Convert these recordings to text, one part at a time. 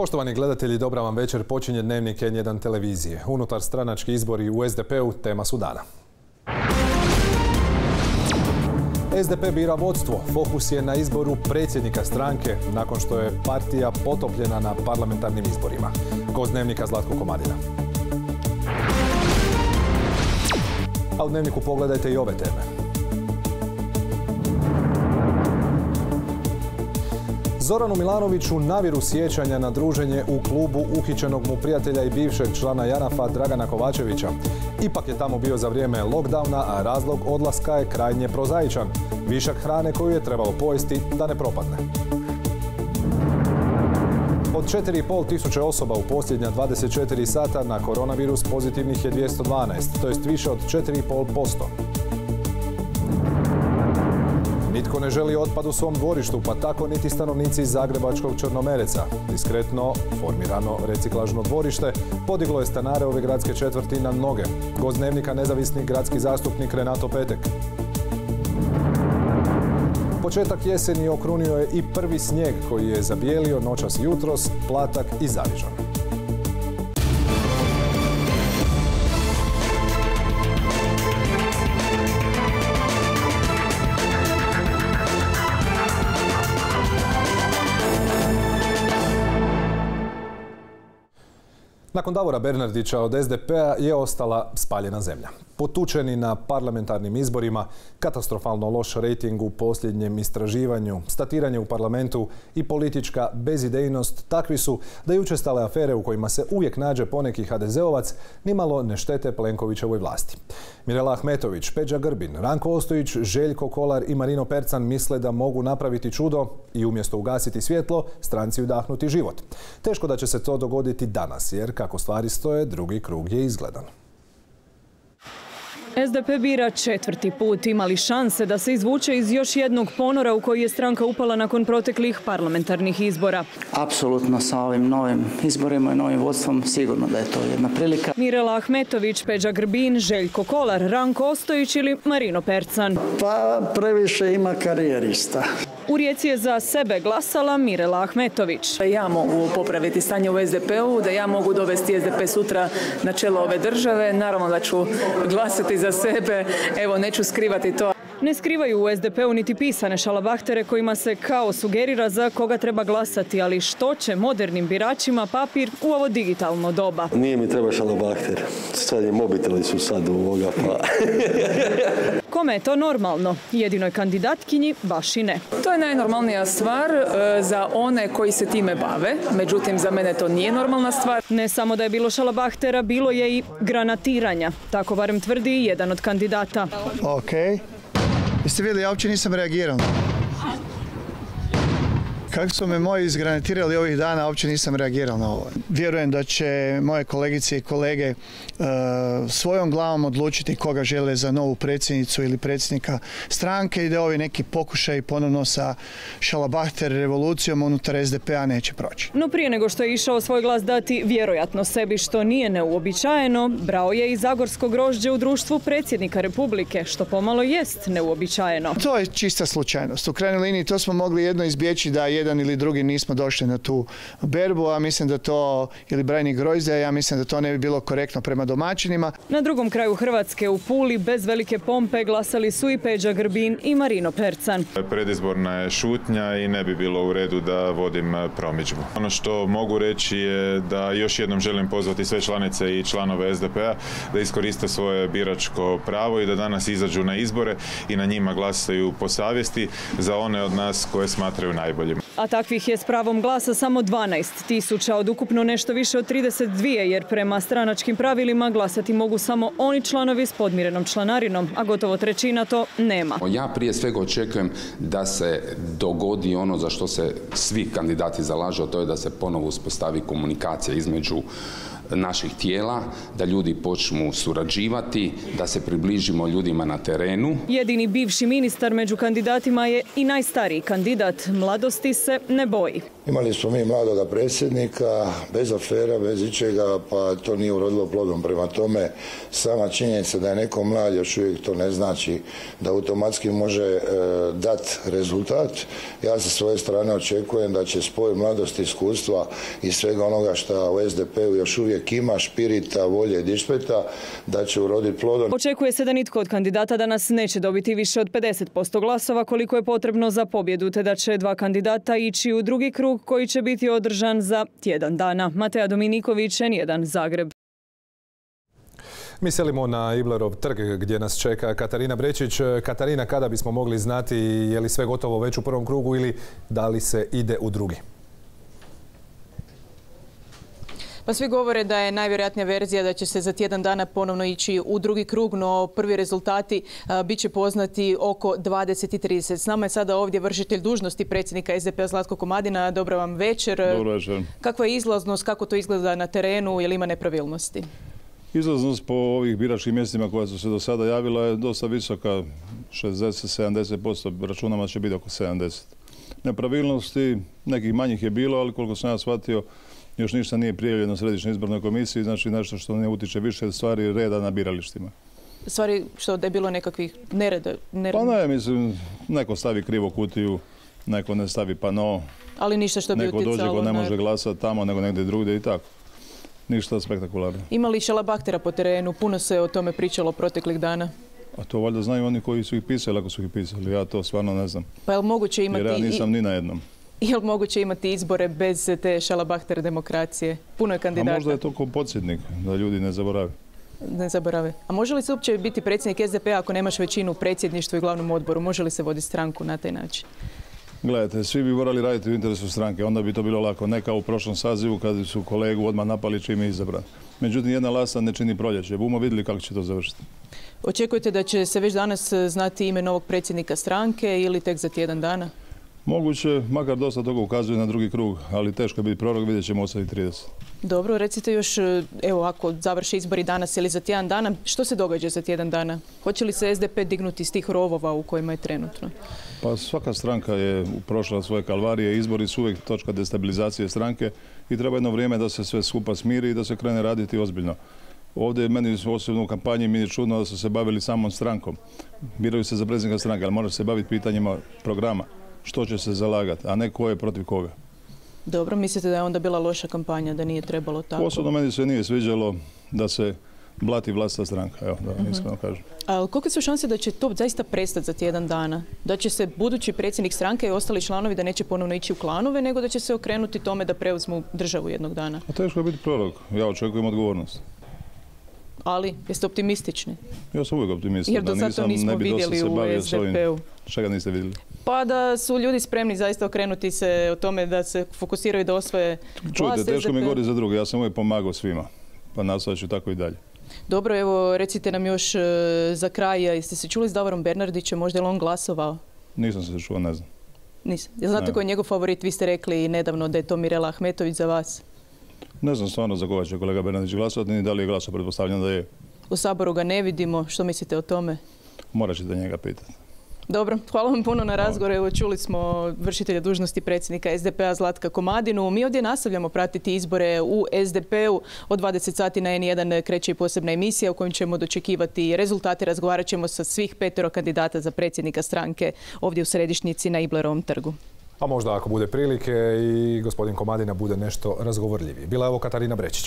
Poštovani gledatelji, dobra vam večer. Počinje Dnevnik N1 televizije. Unutar stranački izbori u SDP-u tema su dana. SDP bira vodstvo. Fokus je na izboru predsjednika stranke nakon što je partija potopljena na parlamentarnim izborima. Gost Dnevnika Zlatko Komadina. A u Dnevniku pogledajte i ove teme. Zoranu Milanoviću naviru sjećanja na druženje u klubu uhićenog mu prijatelja i bivšeg člana JANAF-a Dragana Kovačevića. Ipak je tamo bio za vrijeme lockdowna, a razlog odlaska je krajnje prozaičan. Višak hrane koju je trebalo pojesti da ne propadne. Od 4,5 tisuće osoba u posljednja 24 sata na koronavirus pozitivnih je 212, to jest više od 4,5%. Nitko ne želi otpad u svom dvorištu, pa tako niti stanovnici zagrebačkog Črnomereca. Diskretno formirano reciklažno dvorište podiglo je stanare ove gradske četvrti na noge. Gost Dnevnika nezavisni gradski zastupnik Renato Petek. Početak jeseni okrunio je i prvi snijeg koji je zabijelio noćas jutros, Platak i Zavižan. Nakon Davora Bernardića od SDP-a je ostala spaljena zemlja. Potučeni na parlamentarnim izborima, katastrofalno loš rejting u posljednjem istraživanju, statiranje u parlamentu i politička bezidejnost takvi su da i učestale afere u kojima se uvijek nađe poneki HDZ-ovac nimalo ne štete Plenkovićevoj vlasti. Mirela Ahmetović, Peđa Grbin, Ranko Ostojić, Željko Kolar i Marino Percan misle da mogu napraviti čudo i umjesto ugasiti svjetlo, stranci udahnuti život. Teško da će se to dogoditi danas, jer kako stvari stoje, drugi krug je izgledan. SDP bira četvrti put. Ima li šanse da se izvuče iz još jednog ponora u koji je stranka upala nakon proteklih parlamentarnih izbora? Apsolutno sa ovim novim izborima i novim vodstvom sigurno da je to jedna prilika. Mirela Ahmetović, Peđa Grbin, Željko Kolar, Ranko Ostojić ili Marino Percan? Pa previše ima karijerista. U Rijeci je za sebe glasala Mirela Ahmetović. Da ja mogu popraviti stanje u SDP-u, da ja mogu dovesti SDP sutra na čelo ove države. Naravno da ću glasati za sebe, evo neću skrivati to. Ne skrivaju u SDP-u niti pisane šalabahtere kojima se kao sugerira za koga treba glasati, ali što će modernim biračima papir u ovo digitalno doba? Nije mi treba šalabahter, sad je mobiteli su sad u ovoga pa... Kome je to normalno? Jedinoj kandidatkinji baš i ne. To je najnormalnija stvar za one koji se time bave, međutim za mene to nije normalna stvar. Ne samo da je bilo šalabahtera, bilo je i granatiranja. Tako barem tvrdi jedan od kandidata. Okej. Jeste vidjeli, ja uopće nisam reagirao. Kako su me moji izgranatirali ovih dana, uopće nisam reagirao na ovo. Vjerujem da će moje kolegice i kolege svojom glavom odlučiti koga žele za novu predsjednicu ili predsjednika stranke i da ovi neki pokušaj ponovno sa šalabahter revolucijom unutar SDP-a neće proći. No prije nego što je išao svoj glas dati vjerojatno sebi što nije neuobičajeno, brao je i zagorsko grožđe u društvu predsjednika Republike, što pomalo jest neuobičajeno. To je čista slučajnost. U krajnjoj liniji to smo mogli jedno izbjeći da jedan ili drugi nismo došli na tu berbu, a mislim da to, ili Brajnik Grozdja, ja mislim da to ne bi bilo korektno prema domaćinima. Na drugom kraju Hrvatske u Puli bez velike pompe glasali su i Peđa Grbin i Marino Percan. Predizborna je šutnja i ne bi bilo u redu da vodim promidžbu. Ono što mogu reći je da još jednom želim pozvati sve članice i članove SDP-a da iskoriste svoje biračko pravo i da danas izađu na izbore i na njima glasaju po savjesti za one od nas koje smatraju najboljim. A takvih je s pravom glasa samo 12.000 od ukupno nešto više od 32, jer prema stranačkim pravilima glasati mogu samo oni članovi s podmirenom članarinom, a gotovo trećina to nema. Ja prije svega očekujem da se dogodi ono za što se svi kandidati zalažu, a to je da se ponovo uspostavi komunikacija između naših tijela, da ljudi počnu surađivati, da se približimo ljudima na terenu. Jedini bivši ministar među kandidatima je i najstariji kandidat. Mladosti se ne boji. Imali smo mi mladoga predsjednika, bez afera, bez ičega, pa to nije urodilo plodom. Prema tome, sama činjenica da je neko mlad, još uvijek to ne znači da automatski može dati rezultat. Ja sa svoje strane očekujem da će spoj mladosti, iskustva i svega onoga što u SDP-u još uvijek ima, špirita, volje i dišpeta, da će uroditi plodom. Očekuje se da nitko od kandidata danas neće dobiti više od 50% glasova koliko je potrebno za pobjedu, te da će dva kandidata ići u drugi krug koji će biti održan za tjedan dana. Mateja Dominiković, N1 Zagreb. Mi selimo na Iblerov trg gdje nas čeka Katarina Brečić. Katarina, kada bismo mogli znati je li sve gotovo već u prvom krugu ili da li se ide u drugi? Pa svi govore da je najvjerojatnija verzija da će se za tjedan dana ponovno ići u drugi krug, no prvi rezultati bit će poznati oko 20:30. S nama je sada ovdje vršitelj dužnosti predsjednika SDP-a Zlatko Komadina. Dobro vam večer. Dobro večer. Kakva je izlaznost, kako to izgleda na terenu, je li ima nepravilnosti? Izlaznost po ovih biračkim mjestima koja su se do sada javila je dosta visoka, 60-70%, računama će biti oko 70%. Nepravilnosti, nekih manjih je bilo, ali koliko sam ja shvatio, još ništa nije prijavljeno Središnjoj izbornoj komisiji, znači nešto što ne utiče više stvari reda na biralištima. Stvari što da je bilo nekakvih nereda? Pa ne, mislim, neko stavi krivo kutiju, neko ne stavi pano. Ali ništa što bi utjecalo. Neko dođe ko ne može glasati tamo nego negdje drugdje i tako. Ništa spektakularno. Ima li šalabahtera po terenu? Puno se o tome pričalo proteklih dana. A to valjda znaju oni koji su ih pisali, ako su ih pisali. Ja to stvarno ne znam. Pa je li moguće imati... Jer ja nisam ni na jednom. Je li moguće imati izbore bez te šalabahter demokracije? Puno je kandidata. A možda je to kao podsjetnik, da ljudi ne zaborave. Ne zaborave. A može li se uopće biti predsjednik SDP-a ako nemaš većinu u predsjedništvu i glavnom odboru? Može li se voditi stranku na taj način? Gledajte, svi bi morali raditi u interesu stranke, onda bi to bilo lako. Ne kao u prošlom sazivu kad su kolegu odmah napali čim je izabran. Međutim, jedna lasta ne čini proljeće. Bumo vidjeli kako će to završiti. Očekujete da će se već danas znati ime novog predsjednika stranke ili tek za tjedan dana? Moguće, makar dosta toga ukazuje na drugi krug, ali teško je biti prorok, vidjet ćemo 8:30. Dobro, recite još, evo ako završe izbori danas ili za tjedan dana, što se događa za tjedan dana? Hoće li se SDP dignuti iz tih rovova u kojima je trenutno? Pa svaka stranka je prošla svoje kalvarije, izbori su uvijek točka destabilizacije stranke i treba jedno vrijeme da se sve skupa smiri i da se krene raditi ozbiljno. Ovdje meni osobno u kampanji mi je čudno da su se bavili samom strankom. Biraju se za predsjednika stranke, ali mora se baviti pitanjima programa. Što će se zalagati, a ne ko je protiv koga. Dobro, mislite da je onda bila loša kampanja, da nije trebalo tako? Osobno meni se nije sviđalo da se blati vlastita stranka, evo, da iskreno kažem. A kolike su šanse da će to zaista prestati za tjedan dana? Da će se budući predsjednik stranke i ostali članovi da neće ponovno ići u klanove, nego da će se okrenuti tome da preuzmu državu jednog dana? A teško je biti prorok, ja očekujem odgovornost. Ali, jeste optimistični? Ja sam uvijek optimističan. Jer do sad to nismo vidjeli u SDP-u. Čega niste vidjeli? Pa da su ljudi spremni zaista okrenuti se o tome da se fokusiraju da osvoje vlast. Čujte, teško mi govori za druge. Ja sam uvijek pomagao svima. Pa nastavit ću tako i dalje. Dobro, evo recite nam još za kraj. Jeste se čuli s Davorom Bernardićem? Možda je on glasovao? Nisam se čuo, ne znam. Nisam. Znate koji je njegov favorit? Vi ste rekli nedavno da je to Mirela Ahmetović za vas. Ne znam stvarno za koga će kolega Bernardić glasovati, ni da li je glasao, pretpostavljam da je. U Saboru ga ne vidimo. Što mislite o tome? Morat ćete njega pitati. Dobro, hvala vam puno na razgovoru. Evo, čuli smo vršitelja dužnosti predsjednika SDP-a Zlatka Komadinu. Mi ovdje nastavljamo pratiti izbore u SDP-u. Od 20 sati na N1 kreće i posebna emisija u kojoj ćemo dočekivati rezultate. Razgovarat ćemo sa svih 5 kandidata za predsjednika stranke ovdje u središnjici na Iblerovom trgu. A možda ako bude prilike i gospodin Komadina bude nešto razgovorljiviji. Bila je ovo Katarina Brečić.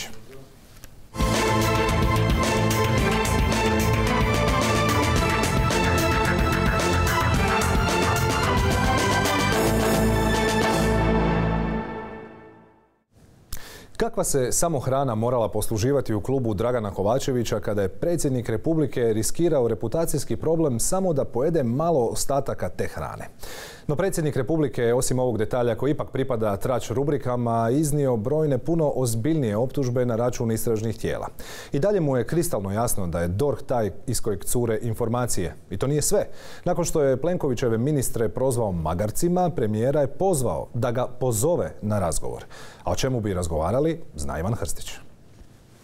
Kakva se samohrana morala posluživati u klubu Dragana Kovačevića kada je predsjednik Republike riskirao reputacijski problem samo da pojede malo ostataka te hrane. No predsjednik Republike je osim ovog detalja koji ipak pripada trač rubrikama iznio brojne puno ozbiljnije optužbe na račun istražnih tijela. I dalje mu je kristalno jasno da je DORH taj iz kojeg cure informacije. I to nije sve. Nakon što je Plenkovićeve ministre prozvao magarcima, premijera je pozvao da ga pozove na razgovor. A o čemu bi razgovarali, zna Ivan Hrstić.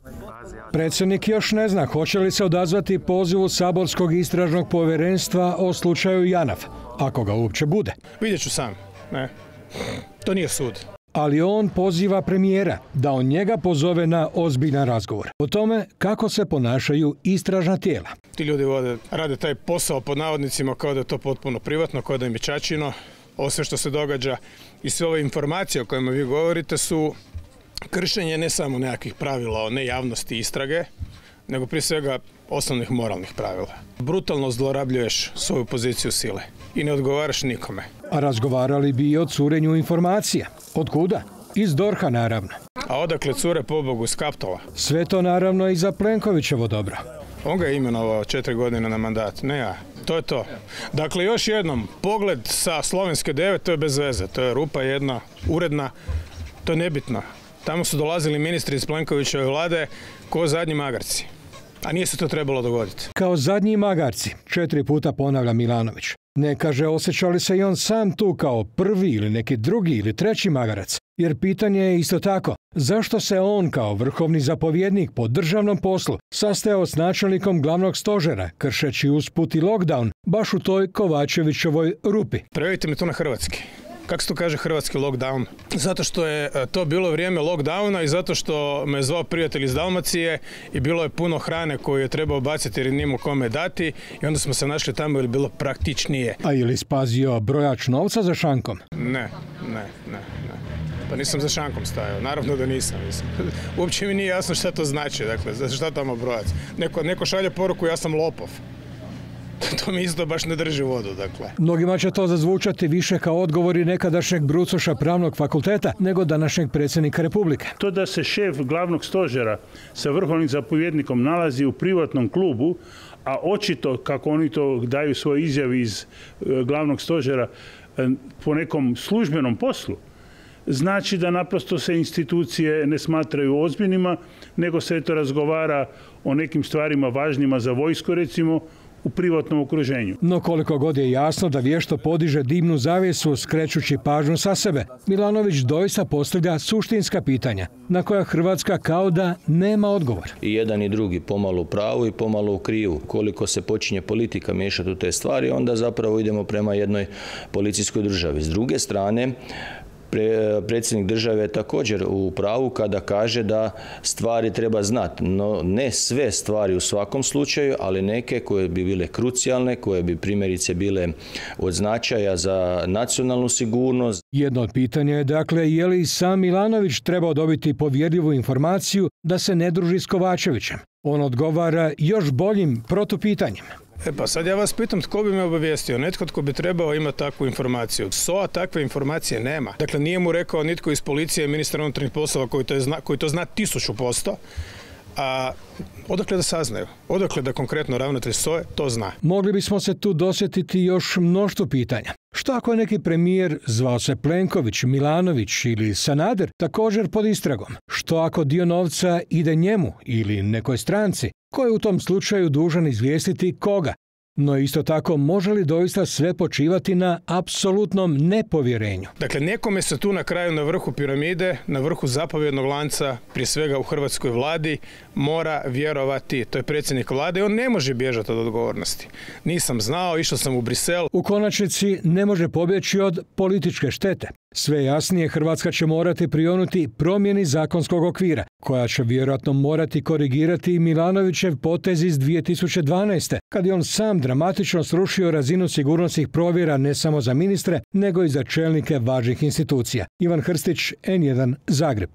Predsjednik još ne zna hoće li se odazvati pozivu saborskog istražnog povjerenstva o slučaju Janaf, ako ga uopće bude. Vidjet ću sam. Ne. To nije sud. Ali on poziva premijera da on njega pozove na ozbiljan razgovor o tome kako se ponašaju istražna tijela. Ti ljudi rade taj posao pod navodnicima kao da je to potpuno privatno, kao da im je čačino. Ovo sve što se događa i sve ove informacije o kojima vi govorite su kršenje ne samo nekakvih pravila o nejavnosti istrage, nego prije svega osnovnih moralnih pravila. Brutalno zlorabljuješ svoju poziciju sile i ne odgovaraš nikome. A razgovarali bi i o curenju informacija. Od kuda? Iz DORH-a naravno. A odakle cure pobogu iz Kaptola? Sve to naravno i za Plenkovićevo dobro. On ga je imenovao 4 godine na mandat, ne ja. To je to. Dakle, još jednom, pogled sa Slovenske 9, to je bez veze. To je rupa jedna, uredna, to je nebitno. Tamo su dolazili ministri iz Plenkovićeve vlade ko zadnji magarci. A nije se to trebalo dogoditi. Kao zadnji magarci, 4 puta ponavlja Milanović. Ne kaže osjeća li se i on sam tu kao prvi ili neki drugi ili treći magarac. Jer pitanje je isto tako, zašto se on kao vrhovni zapovjednik po državnom poslu sastajao s načelnikom glavnog stožera, kršeći usput i lockdown, baš u toj Kovačevićevoj rupi. Prevedite mi to na hrvatski. Kako se to kaže hrvatski lockdown? Zato što je to bilo vrijeme lockdowna i zato što me je zvao prijatelj iz Dalmacije i bilo je puno hrane koju je trebao baciti jer nimao kome dati i onda smo se našli tamo jer je bilo praktičnije. A je li spazio brojač novca za šankom? Ne. Pa nisam za šankom stajao, naravno da nisam. Uopće mi nije jasno šta to znači, dakle, šta tamo brojac. Neko šalje poruku ja sam lopov. To mi isto baš ne drži vodu, dakle. Mnogima će to zazvučati više kao odgovori nekadašnjeg brucoša pravnog fakulteta nego današnjeg predsjednika Republike. To da se šef glavnog stožera sa vrhovnim zapovjednikom nalazi u privatnom klubu, a očito, kako oni to daju svoje izjave iz glavnog stožera, po nekom službenom poslu, znači da naprosto se institucije ne smatraju ozbiljnima, nego se to razgovara o nekim stvarima važnima za vojsku, recimo, u privatnom okruženju. No koliko god je jasno da vješto podiže dimnu zavjesu skrećući pažnju sa sebe, Milanović doista postavlja suštinska pitanja na koja Hrvatska kao da nema odgovor. I jedan i drugi pomalo u pravu i pomalo u krivu. Koliko se počinje politika miješati u te stvari, onda zapravo idemo prema jednoj policijskoj državi. S druge strane, predsjednik države je također u pravu kada kaže da stvari treba znati. No, ne sve stvari u svakom slučaju, ali neke koje bi bile krucijalne, koje bi primjerice bile od značaja za nacionalnu sigurnost. Jedno od pitanja je dakle je li sam Milanović trebao dobiti povjerljivu informaciju da se ne druži s Kovačevićem. On odgovara još boljim protupitanjem. Pa sad ja vas pitam tko bi me obavijestio, netko tko bi trebao imati takvu informaciju. SOA takve informacije nema. Dakle, nije mu rekao nitko iz policije, ministar unutarnjih poslova koji to zna 1000%. A odakle da saznaju? Odakle da konkretno ravnatelj SOA to zna? Mogli bismo se tu dosjetiti još mnoštvo pitanja. Što ako je neki premijer, zvao se Plenković, Milanović ili Sanader, također pod istragom? Što ako dio novca ide njemu ili nekoj stranci? Ko je u tom slučaju dužan izvijestiti koga? No isto tako, može li doista sve počivati na apsolutnom nepovjerenju? Dakle, nekome se tu na kraju na vrhu piramide, na vrhu zapovjednog lanca, prije svega u hrvatskoj vladi, mora vjerovati. To je predsjednik vlade i on ne može bježati od odgovornosti. Nisam znao, išao sam u Brisel. U konačnici ne može pobjeći od političke štete. Sve jasnije, Hrvatska će morati prionuti promjeni zakonskog okvira, koja će vjerojatno morati korigirati Milanovićev potez iz 2012. kad je on sam dramatično srušio razinu sigurnosnih provjera ne samo za ministre, nego i za čelnike važnih institucija. Ivan Hrstić, N1, Zagreb.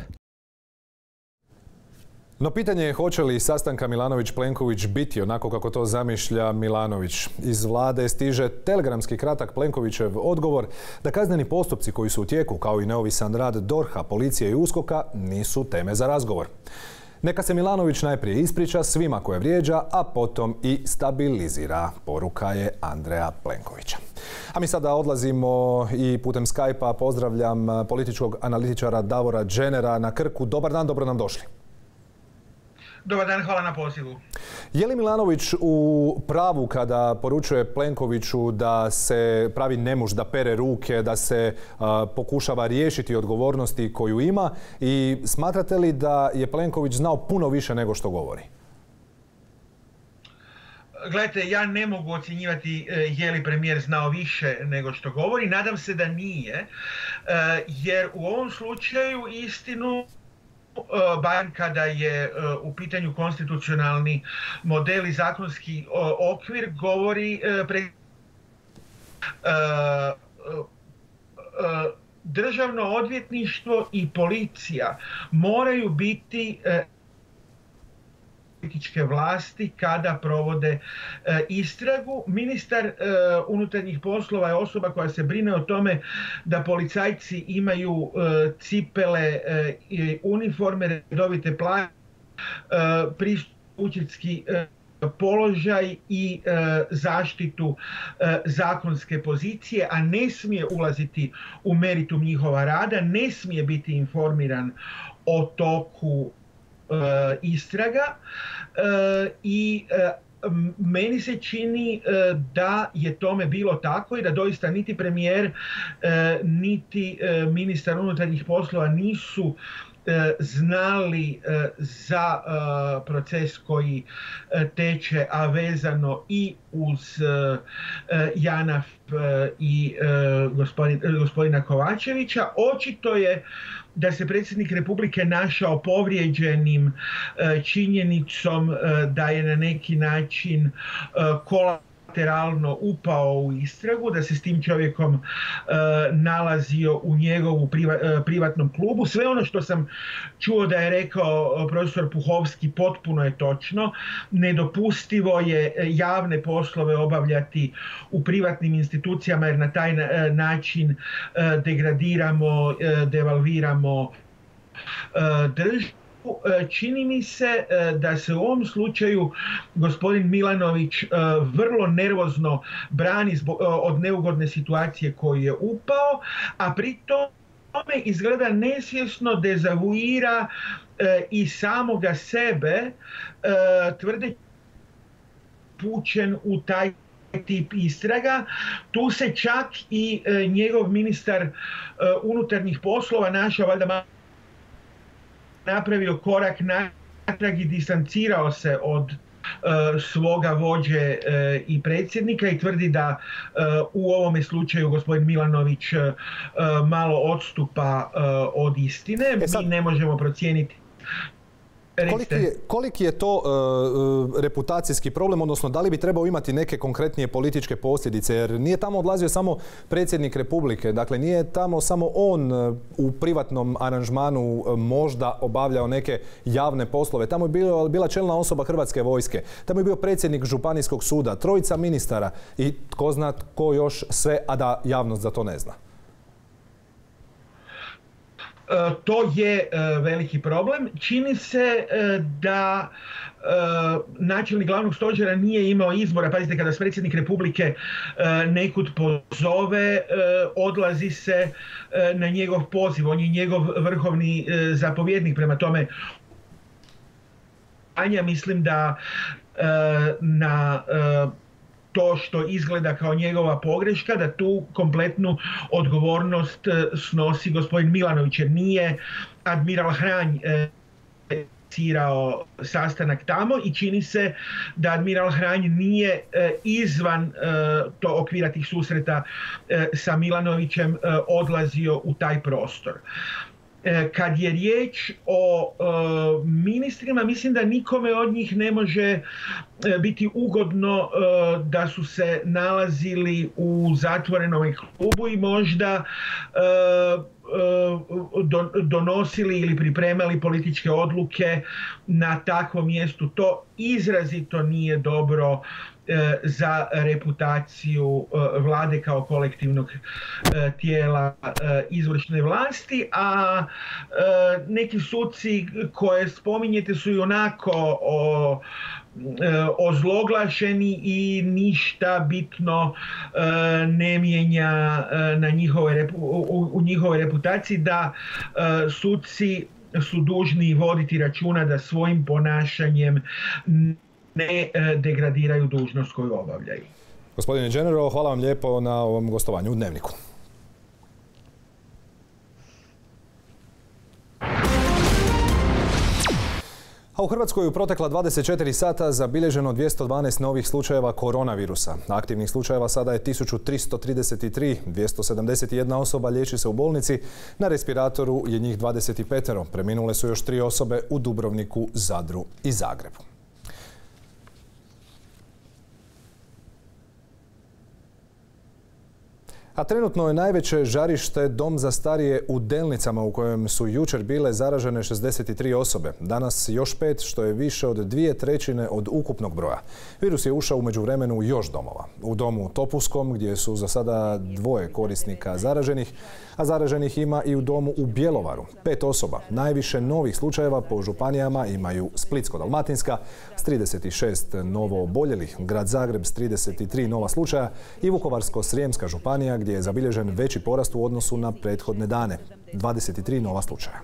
No pitanje je hoće li sastanka Milanović-Plenković biti onako kako to zamišlja Milanović. Iz vlade stiže telegramski kratak Plenkovićev odgovor da kazneni postupci koji su u tijeku, kao i neovisan rad DORH-a, policije i USKOK-a, nisu teme za razgovor. Neka se Milanović najprije ispriča svima koje vrijeđa, a potom i stabilizira, poruka je Andreja Plenkovića. A mi sada odlazimo i putem Skype-a pozdravljam političkog analitičara Davora Dženera na Krku. Dobar dan, dobro nam došli. Dobar dan, hvala na pozivu. Je li Milanović u pravu kada poručuje Plenkoviću da se pravi nemuš, da pere ruke, da se pokušava riješiti odgovornosti koju ima i smatrate li da je Plenković znao puno više nego što govori? Gledajte, ja ne mogu ocjenjivati je li premijer znao više nego što govori. Nadam se da nije, jer u ovom slučaju istinu, barem kada je u pitanju konstitucionalni model i zakonski okvir, govori Državno odvjetništvo i policija moraju biti političke vlasti kada provode istragu. Ministar unutarnjih poslova je osoba koja se brine o tome da policajci imaju cipele, uniforme, redovite plaće, učitski položaj i zaštitu zakonske pozicije, a ne smije ulaziti u meritum njihova rada, ne smije biti informiran o toku istraga i meni se čini da je tome bilo tako i da doista niti premijer niti ministar unutarnjih poslova nisu znali za proces koji teče, a vezano i uz JANAF i gospodina Kovačevića. Očito je da se predsjednik Republike našao povrijeđenim činjenicom da je na neki način kolateralno upao u istragu, da se s tim čovjekom nalazio u njegovu privatnom klubu. Sve ono što sam čuo da je rekao profesor Puhovski potpuno je točno. Nedopustivo je javne poslove obavljati u privatnim institucijama jer na taj način degradiramo, devalviramo državu. Čini mi se da se u ovom slučaju gospodin Milanović vrlo nervozno brani od neugodne situacije koju je upao, a pri tome izgleda nesvjesno dezavuira i samoga sebe, tvrdeći pučen u taj tip istraga. Tu se čak i njegov ministar unutarnjih poslova našao valjda napravio korak natrag i distancirao se od svoga vođe i predsjednika i tvrdi da u ovome slučaju gospodin Milanović malo odstupa od istine. Mi ne možemo procijeniti. Koliki je to reputacijski problem, odnosno da li bi trebao imati neke konkretnije političke posljedice, jer nije tamo odlazio samo predsjednik Republike, dakle nije tamo samo on u privatnom aranžmanu možda obavljao neke javne poslove, tamo je bila čelna osoba Hrvatske vojske, tamo je bio predsjednik Županijskog suda, trojica ministara i tko zna tko još sve, a da javnost za to ne zna. To je veliki problem. Čini se da načelnik glavnog stožera nije imao izbora. Pazite, kada se predsjednik Republike nekud pozove, odlazi se na njegov poziv. On je njegov vrhovni zapovjednik. Prema tome, mislim da na to što izgleda kao njegova pogreška, da tu kompletnu odgovornost snosi gospodin Milanović, jer nije admiral Hranj inicirao sastanak tamo i čini se da admiral Hranj nije izvan okvira tih susreta sa Milanovićem odlazio u taj prostor. Kad je riječ o ministrima, mislim da nikome od njih ne može biti ugodno da su se nalazili u zatvorenom klubu i možda donosili ili pripremali političke odluke na takvom mjestu. To izrazito nije dobro za reputaciju vlade kao kolektivnog tijela izvršne vlasti, a neki suci koje spominjete su i onako ozloglašeni i ništa bitno ne mijenja u njihovoj reputaciji, da suci su dužni voditi računa da svojim ponašanjem ne degradiraju dužnost koju obavljaju. Gospodine Genero, hvala vam lijepo na ovom gostovanju u Dnevniku. A u Hrvatskoj u protekla 24 sata zabilježeno 212 novih slučajeva koronavirusa. Aktivnih slučajeva sada je 1333, 271 osoba liječi se u bolnici, na respiratoru je njih 25. Preminule su još 3 osobe u Dubrovniku, Zadru i Zagrebu. A trenutno je najveće žarište dom za starije u Delnicama u kojem su jučer bile zaražene 63 osobe. Danas još 5, što je više od 2/3 od ukupnog broja. Virus je ušao u međuvremenu u još domova. U domu Topuskom, gdje su za sada 2 korisnika zaraženih, a zaraženih ima i u domu u Bjelovaru. 5 osoba. Najviše novih slučajeva po županijama imaju Splitsko-dalmatinska s 36 novo oboljelih, Grad Zagreb s 33 nova slučaja i Vukovarsko-srijemska županija gdje je zabilježen veći porast u odnosu na prethodne dane. 23 nova slučaja.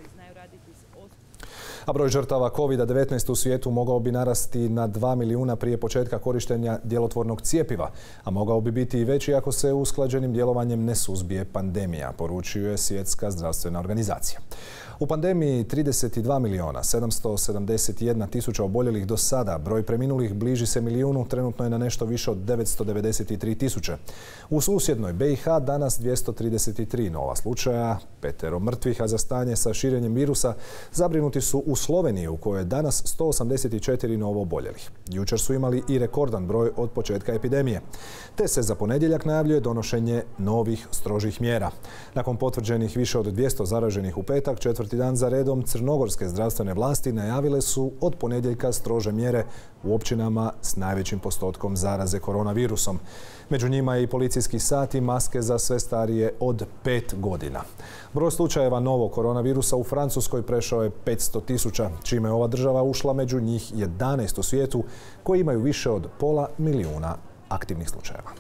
A broj žrtava COVID-19 u svijetu mogao bi narasti na 2 milijuna prije početka korištenja djelotvornog cjepiva, a mogao bi biti i veći ako se usklađenim djelovanjem ne suzbije pandemija, poručuje Svjetska zdravstvena organizacija. U pandemiji 32 milijuna 771 tisuća oboljelih do sada. Broj preminulih bliži se milijunu, trenutno je na nešto više od 993 tisuće. U susjednoj BiH danas 233 nova slučaja, 5 mrtvih, a za stanje sa širenjem virusa zabrinuti su u Sloveniji u kojoj je danas 184 novo oboljelih. Jučer su imali i rekordan broj od početka epidemije. Te se za ponedjeljak najavljuje donošenje novih strožih mjera. Nakon potvrđenih više od 200 zaraženih u petak, četvrti dan za redom crnogorske zdravstvene vlasti najavile su od ponedjeljka strože mjere u općinama s najvećim postotkom zaraze koronavirusom. Među njima je i policijski sat i maske za sve starije od 5 godina. Broj slučajeva novog koronavirusa u Francuskoj prešao je 500 tisuća, čime je ova država ušla među njih 11 u svijetu koji imaju više od pola milijuna aktivnih slučajeva.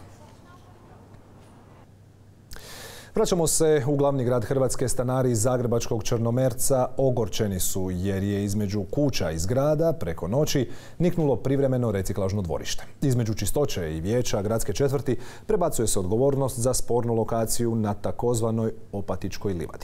Vraćamo se u glavni grad Hrvatske. Stanari iz zagrebačkog Črnomerca ogorčeni su jer je između kuća i zgrada preko noći niknulo privremeno reciklažno dvorište. Između Čistoće i Vijeća gradske četvrti prebacuje se odgovornost za spornu lokaciju na takozvanoj Opatičkoj livadi.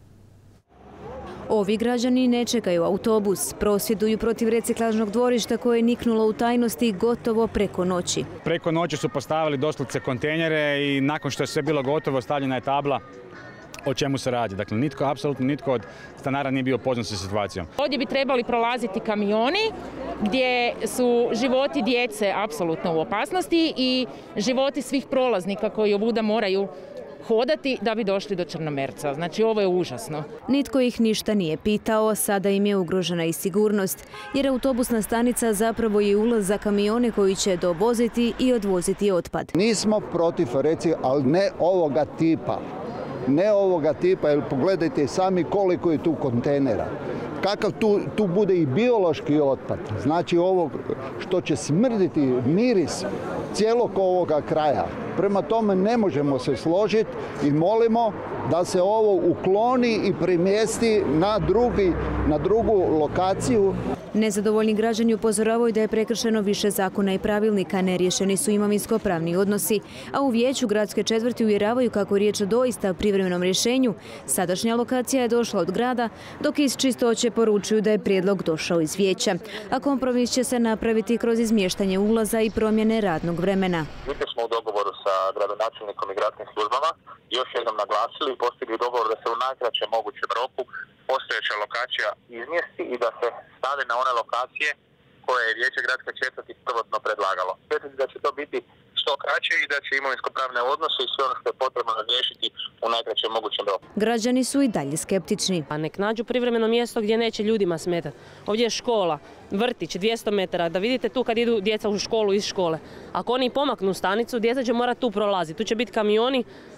Ovi građani ne čekaju autobus, prosvjeduju protiv reciklažnog dvorišta koje je niknulo u tajnosti gotovo preko noći. Preko noći su postavili doslovce kontejnere i nakon što je sve bilo gotovo stavljena je tabla o čemu se radi. Dakle, apsolutno nitko od stanara nije bio upoznat sa situacijom. Ovdje bi trebali prolaziti kamioni gdje su životi djece apsolutno u opasnosti i životi svih prolaznika koji ovuda moraju hodati da bi došli do Črnomerca. Znači, ovo je užasno. Nitko ih ništa nije pitao, sada im je ugrožena i sigurnost, jer autobusna stanica zapravo je ulaz za kamione koji će dovoziti i odvoziti otpad. Nismo protiv ali ne ovoga tipa. Ne ovoga tipa, jer pogledajte sami koliko je tu kontejnera. Kakav tu bude i biološki otpad. Znači ovo što će smrditi miris cijelog ovoga kraja. Prema tome ne možemo se složiti i molimo da se ovo ukloni i premjesti na drugu lokaciju. Nezadovoljni građani upozoravaju da je prekršeno više zakona i pravilnika, neriješeni su imovinsko-pravni odnosi, a u Vijeću gradske četvrti uvjeravaju kako je riječ o doista privremenom rješenju. Sadašnja lokacija je došla od grada, dok iz Čistoće poručuju da je prijedlog došao iz Vijeća, a kompromis će se napraviti kroz izmještanje ulaza i promjene radnog vremena. Jutros smo u dogovoru sa gradonačelnikom i gradskim službama još jednom naglasili i postigli dogovor da se u najkraćem mogućem roku postojeća lokacija izmjesti i da se stave na one lokacije koje je Vijeće gradske četvrti prvotno predlagalo. Vjerujem da će to biti što kraće i da će imovinsko-pravne odnose i sve ono što je potrebno riješiti u najkraćem mogućem roku. Građani su i dalje skeptični. A nek nađu privremeno mjesto gdje neće ljudima smetati. Ovdje je škola, vrtić, 200 metara, da vidite tu kad idu djeca u školu iz škole. Ako oni pomaknu stanicu, djeca će morati tu prolaziti. Tu će biti kamioni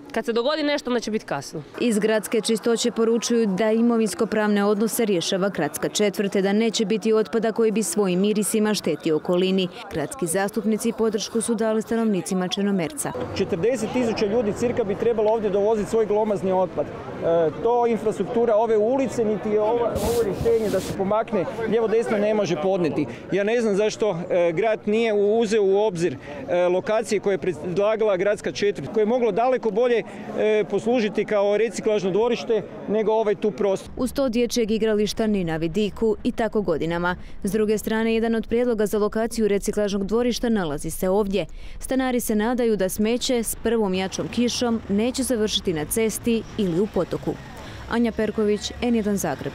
Kad se dogodi nešto, onda će biti kasno. Iz gradske čistoće poručuju da imovinsko-pravne odnose rješava gradska četvrt, da neće biti otpada koji bi svojim mirisima štetio okolini. Gradski zastupnici podršku su dali stanovnicima Črnomerca. 40.000 ljudi cirka bi trebalo ovdje dovoziti svoj glomazni otpad. To infrastruktura ove ulice, niti ovo rješenje da se pomakne lijevo-desno ne može podnijeti. Ja ne znam zašto grad nije uzeo u obzir lokacije koje je predlagala gradska četvrt, koje je moglo daleko bolje poslužiti kao reciklažno dvorište nego ovaj tu prostor. Uz to dječjeg igrališta ni na vidiku i tako godinama. S druge strane, jedan od prijedloga za lokaciju reciklažnog dvorišta nalazi se ovdje. Stanari se nadaju da smeće s prvom jačom kišom neće završiti na cesti ili u potoku. Anja Perković, N1 Zagreb.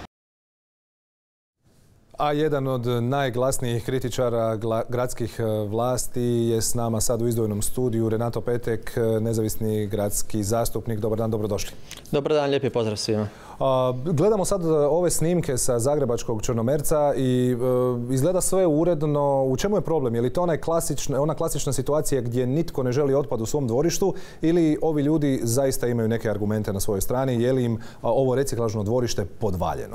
A jedan od najglasnijih kritičara gradskih vlasti je s nama sad u izdvojenom studiju. Renato Petek, nezavisni gradski zastupnik. Dobar dan, dobrodošli. Dobar dan, lijepi pozdrav svima. Gledamo sad ove snimke sa zagrebačkog Črnomerca i izgleda sve uredno. U čemu je problem? Je li to ona klasična situacija gdje nitko ne želi otpad u svom dvorištu ili ovi ljudi zaista imaju neke argumente na svojoj strani? Je li im ovo reciklažno dvorište podvaljeno?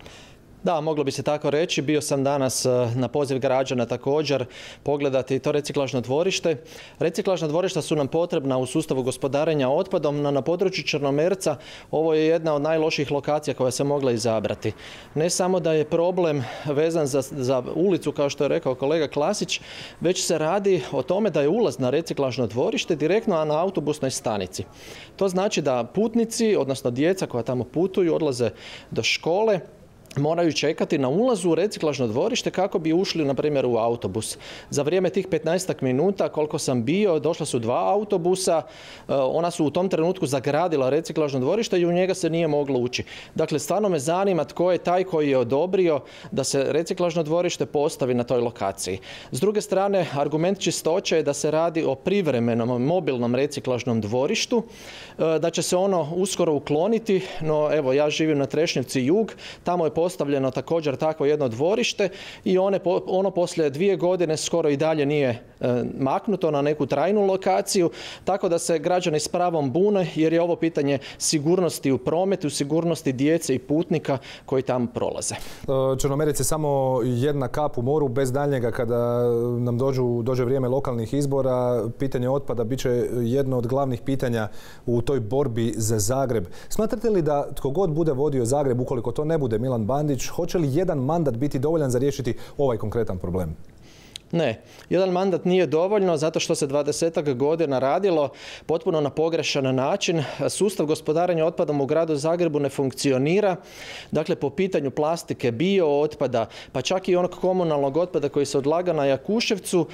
Da, moglo bi se tako reći. Bio sam danas na poziv građana također pogledati to reciklažno dvorište. Reciklažna dvorišta su nam potrebna u sustavu gospodarenja otpadom, no na području Črnomerca ovo je jedna od najloših lokacija koja se mogla izabrati. Ne samo da je problem vezan za ulicu, kao što je rekao kolega Klasić, već se radi o tome da je ulaz na reciklažno dvorište direktno na autobusnoj stanici. To znači da putnici, odnosno djeca koja tamo putuju, odlaze do škole, moraju čekati na ulazu u reciklažno dvorište kako bi ušli, na primjer, u autobus. Za vrijeme tih 15 minuta, koliko sam bio, došla su 2 autobusa. Ona su u tom trenutku zagradila reciklažno dvorište i u njega se nije moglo ući. Dakle, stvarno me zanima tko je taj koji je odobrio da se reciklažno dvorište postavi na toj lokaciji. S druge strane, argument čistoće je da se radi o privremenom mobilnom reciklažnom dvorištu, da će se ono uskoro ukloniti, no evo, ja živim na Trešnjevci jug, tamo je postavljeno također takvo jedno dvorište i ono poslije 2 godine skoro i dalje nije maknuto na neku trajnu lokaciju, tako da se građani s pravom bune jer je ovo pitanje sigurnosti u prometu, sigurnosti djece i putnika koji tamo prolaze. Črnomerec je samo jedna kap u moru, bez daljnjega kada nam dođe vrijeme lokalnih izbora. Pitanje otpada bit će jedno od glavnih pitanja u toj borbi za Zagreb. Smatrate li da tko god bude vodio Zagreb, ukoliko to ne bude Milan Bandić, hoće li jedan mandat biti dovoljan za riješiti ovaj konkretan problem? Ne, jedan mandat nije dovoljno zato što se 20-ak godina radilo potpuno na pogrešan način. Sustav gospodarenja otpadom u gradu Zagrebu ne funkcionira. Dakle, po pitanju plastike, bio otpada, pa čak i onog komunalnog otpada koji se odlaga na Jakuševcu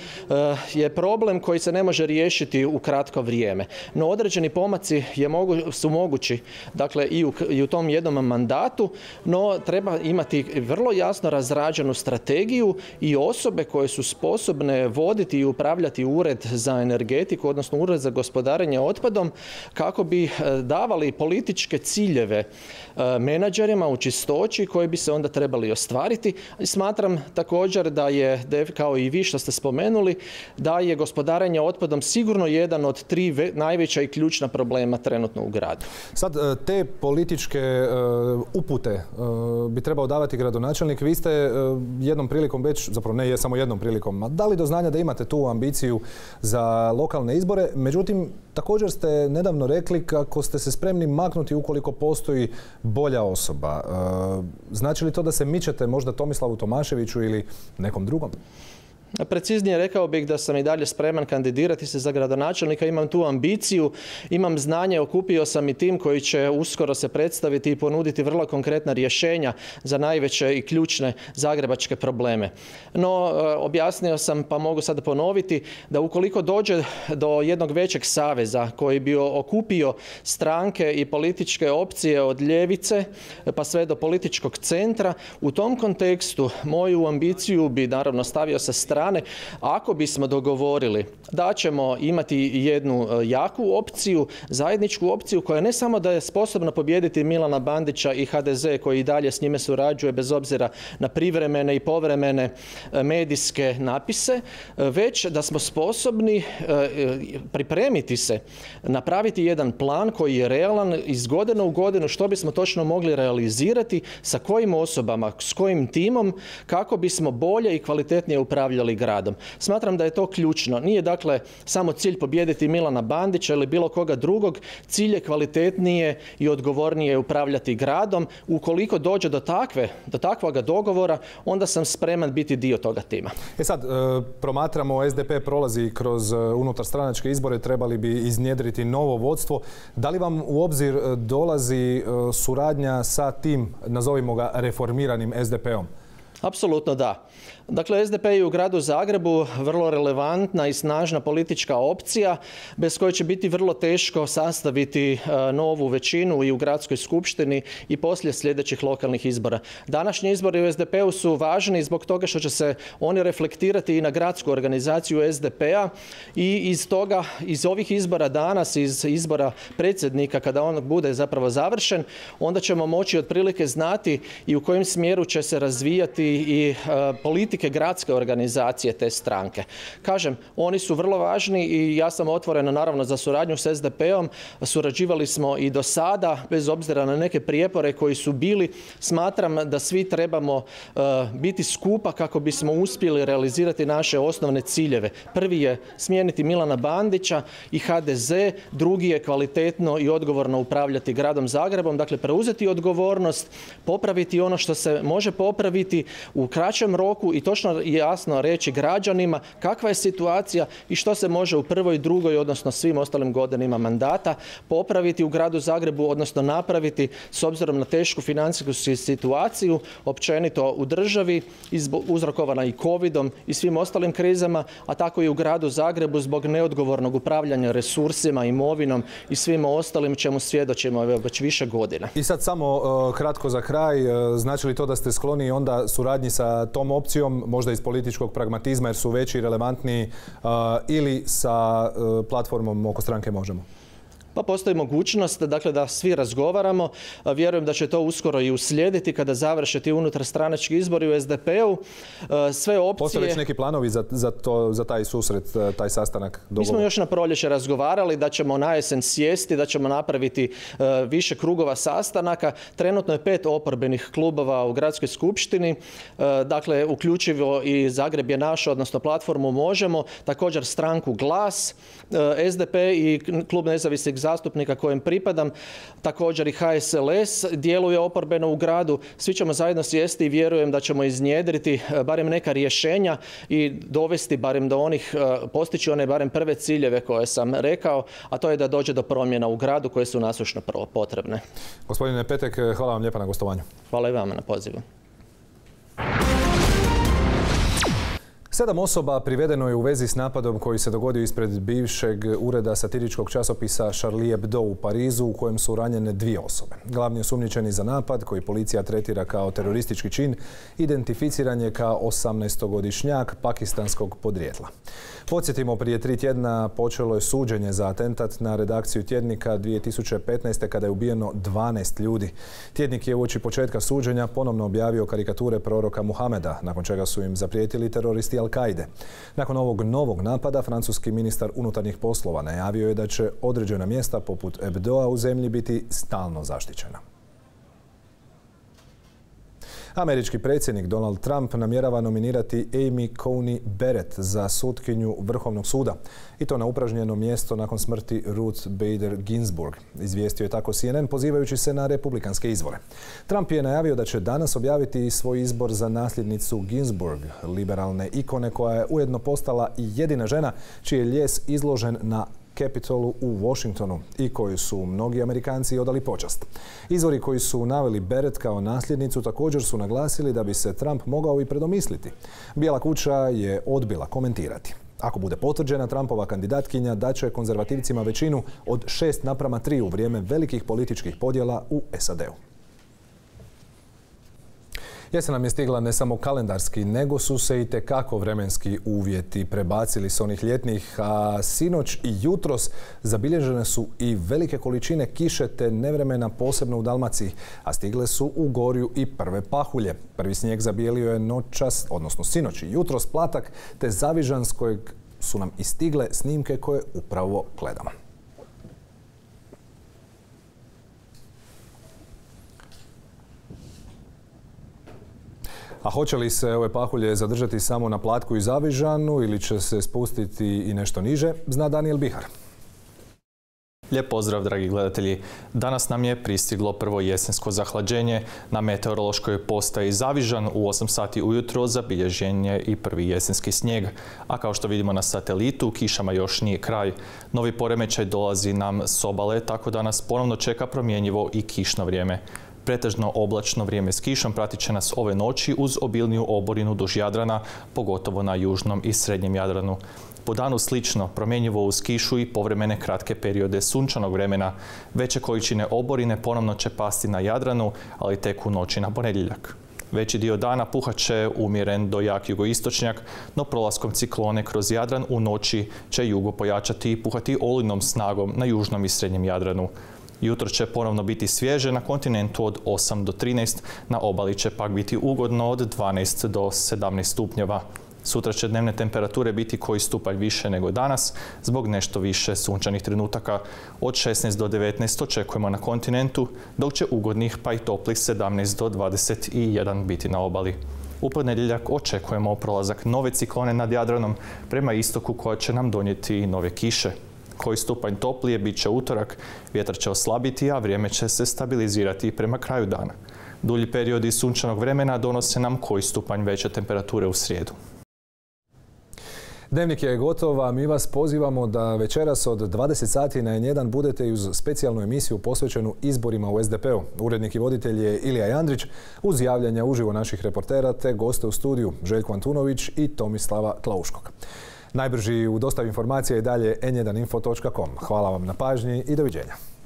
je problem koji se ne može riješiti u kratko vrijeme. No, određeni pomaci su mogući, dakle, i u tom jednom mandatu, no treba imati vrlo jasno razrađenu strategiju i osobe koje su sposobne voditi i upravljati ured za energetiku, odnosno ured za gospodarenje otpadom, kako bi davali političke ciljeve menadžerima u čistoći koji bi se onda trebali ostvariti. I smatram također da je, kao i vi što ste spomenuli, da je gospodarenje otpadom sigurno jedan od 3 najveća i ključna problema trenutno u gradu. Sad, te političke upute bi trebao davati gradonačelnik. Vi ste jednom prilikom već, zapravo ne samo jednom prilikom, dali do znanja da imate tu ambiciju za lokalne izbore. Međutim, također ste nedavno rekli kako ste se spremni maknuti ukoliko postoji bolja osoba. Znači li to da se mičete možda Tomislavu Tomaševiću ili nekom drugom? Preciznije rekao bih da sam i dalje spreman kandidirati se za gradonačelnika, imam tu ambiciju, imam znanje, okupio sam i tim koji će uskoro se predstaviti i ponuditi vrlo konkretna rješenja za najveće i ključne zagrebačke probleme. No, objasnio sam, pa mogu sad ponoviti, da ukoliko dođe do jednog većeg saveza koji bi okupio stranke i političke opcije od ljevice pa sve do političkog centra, u tom kontekstu moju ambiciju bi naravno stavio sa strane strane, ako bismo dogovorili da ćemo imati jednu jaku opciju, zajedničku opciju koja ne samo da je sposobna pobijediti Milana Bandića i HDZ koji i dalje s njime surađuje bez obzira na privremene i povremene medijske napise, već da smo sposobni pripremiti se, napraviti jedan plan koji je realan iz godine u godinu što bismo točno mogli realizirati, sa kojim osobama, s kojim timom, kako bismo bolje i kvalitetnije upravljali gradom. Smatram da je to ključno. Nije dakle samo cilj pobijediti Milana Bandića ili bilo koga drugog, cilj je kvalitetnije i odgovornije upravljati gradom. Ukoliko dođe do takvoga dogovora, onda sam spreman biti dio toga tima. Sad, promatramo, SDP prolazi kroz unutarstranačke izbore, trebali bi iznjedriti novo vodstvo. Da li vam u obzir dolazi suradnja sa tim, nazovimo ga, reformiranim SDP-om? Apsolutno da. Dakle, SDP je u gradu Zagrebu vrlo relevantna i snažna politička opcija bez koje će biti vrlo teško sastaviti novu većinu i u gradskoj skupštini i poslije sljedećih lokalnih izbora. Današnji izbori u SDP-u su važni zbog toga što će se oni reflektirati i na gradsku organizaciju SDP-a i iz ovih izbora danas, iz izbora predsjednika, kada on bude zapravo završen, onda ćemo moći otprilike znati i u kojem smjeru će se razvijati i politike gradske organizacije te stranke. Kažem, oni su vrlo važni i ja sam otvoren naravno za suradnju s SDP-om. Surađivali smo i do sada, bez obzira na neke prijepore koji su bili. Smatram da svi trebamo biti skupa kako bismo uspjeli realizirati naše osnovne ciljeve. Prvi je smijeniti Milana Bandića i HDZ, drugi je kvalitetno i odgovorno upravljati gradom Zagrebom, dakle preuzeti odgovornost, popraviti ono što se može popraviti u kraćem roku i točno i jasno reći građanima kakva je situacija i što se može u prvoj, drugoj, odnosno svim ostalim godinama mandata popraviti u gradu Zagrebu, odnosno napraviti s obzirom na tešku financijsku situaciju općenito u državi, uzrokovana i covidom i svim ostalim krizama, a tako i u gradu Zagrebu zbog neodgovornog upravljanja resursima, imovinom i svim ostalim čemu svjedočimo već više godina. I sad samo kratko za kraj, znači li to da ste skloni onda suradnji sa tom opcijom, možda iz političkog pragmatizma jer su veći i relevantniji, ili sa platformom oko stranke Možemo? Pa postoji mogućnost dakle, da svi razgovaramo. Vjerujem da će to uskoro i uslijediti kada završe ti unutarstranački izbori u SDP-u. Sve opcije... Postoje već neki planovi za taj susret, taj sastanak? Mi smo još na proljeće razgovarali da ćemo na jesen sjesti, da ćemo napraviti više krugova sastanaka. Trenutno je 5 oporbenih klubova u gradskoj skupštini, dakle uključivo i Zagreb je naš, odnosno platformu Možemo, također stranku Glas, SDP i klub nezavisnih zastupnika kojem pripadam, također i HSLS djeluje oporbeno u gradu. Svi ćemo zajedno sjesti i vjerujem da ćemo iznjedriti barem neka rješenja i dovesti barem do onih, postići one barem prve ciljeve koje sam rekao, a to je da dođe do promjena u gradu koje su nasušno potrebne. Gospodine Petek, hvala vam lijepa na gostovanju. Hvala i vama na pozivu. 7 osoba privedeno je u vezi s napadom koji se dogodio ispred bivšeg ureda satiričkog časopisa Charlie Hebdo u Parizu u kojem su ranjene 2 osobe. Glavni osumnjičeni za napad, koji policija tretira kao teroristički čin, identificiran je kao 18-godišnjak pakistanskog podrijetla. Podsjetimo, prije 3 tjedna počelo je suđenje za atentat na redakciju tjednika 2015. kada je ubijeno 12 ljudi. Tjednik je uoči početka suđenja ponovno objavio karikature proroka Muhameda, nakon čega su im zaprijetili teroristi Al-Kaide. Nakon ovog novog napada, francuski ministar unutarnjih poslova najavio je da će određena mjesta poput Hebdoa u zemlji biti stalno zaštićena. Američki predsjednik Donald Trump namjerava nominirati Amy Coney Barrett za sutkinju Vrhovnog suda, i to na upražnjeno mjesto nakon smrti Ruth Bader Ginsburg. Izvijestio je tako CNN pozivajući se na republikanske izbore. Trump je najavio da će danas objaviti svoj izbor za nasljednicu Ginsburg, liberalne ikone koja je ujedno postala i jedina žena čiji je lijes izložen na Capitolu u Washingtonu i koju su mnogi Amerikanci odali počast. Izvori koji su naveli Barrett kao nasljednicu također su naglasili da bi se Trump mogao i predomisliti. Bijela kuća je odbila komentirati. Ako bude potvrđena, Trumpova kandidatkinja daće konzervativcima većinu od 6:3 u vrijeme velikih političkih podjela u SAD-u. Jesen nam je stigla ne samo kalendarski, nego su se i tekako vremenski uvjeti prebacili s onih ljetnih, a sinoć i jutros zabilježene su i velike količine kiše te nevremena, posebno u Dalmaciji, a stigle su u Gorju i prve pahulje. Prvi snijeg zabijelio je noćas, odnosno sinoć i jutros Platak, te Zavižan s kojeg su nam i stigle snimke koje upravo gledamo. A hoće li se ove pahulje zadržati samo na Platku i Zavižanu ili će se spustiti i nešto niže, zna Daniel Bihar. Lijep pozdrav, dragi gledatelji. Danas nam je pristiglo prvo jesensko zahlađenje. Na meteorološkoj postaji Zavižan u 8 sati ujutro zabilježen je i prvi jesenski snijeg. A kao što vidimo na satelitu, kišama još nije kraj. Novi poremećaj dolazi nam s obale, tako da nas ponovno čeka promjenjivo i kišno vrijeme. Pretežno oblačno vrijeme s kišom pratit će nas ove noći uz obilniju oborinu duž Jadrana, pogotovo na južnom i srednjem Jadranu. Po danu slično, promjenjivo uz kišu i povremene kratke periode sunčanog vremena. Veće količine oborine ponovno će pasti na Jadranu, ali tek u noći na ponedjeljak. Veći dio dana puhat će umjeren do jak jugoistočnjak, no prolaskom ciklone kroz Jadran u noći će jugo pojačati i puhati olujnom snagom na južnom i srednjem Jadranu. Jutro će ponovno biti svježe, na kontinentu od 8 do 13, na obali će pak biti ugodno od 12 do 17 stupnjeva. Sutra će dnevne temperature biti koji stupanj više nego danas, zbog nešto više sunčanih trenutaka. Od 16 do 19 očekujemo na kontinentu, dok će ugodnih pa i toplih 17 do 21 biti na obali. U ponedjeljak očekujemo prolazak nove ciklone nad Jadranom prema istoku koja će nam donijeti i nove kiše. Koji stupanj toplije bit će utorak, vjetar će oslabiti, a vrijeme će se stabilizirati prema kraju dana. Dulji periodi sunčanog vremena donose nam koji stupanj veće temperature u srijedu. Dnevnik je gotov, a mi vas pozivamo da večeras od 20 sati na N1 budete i uz specijalnu emisiju posvećenu izborima u SDP-u. Urednik i voditelj je Ilija Jandrić, uz javljanja uživo naših reportera te goste u studiju Željko Antunović i Tomislava Klauškog. Najbrži u dostavi informacija i dalje n1info.com. Hvala vam na pažnji i doviđenja.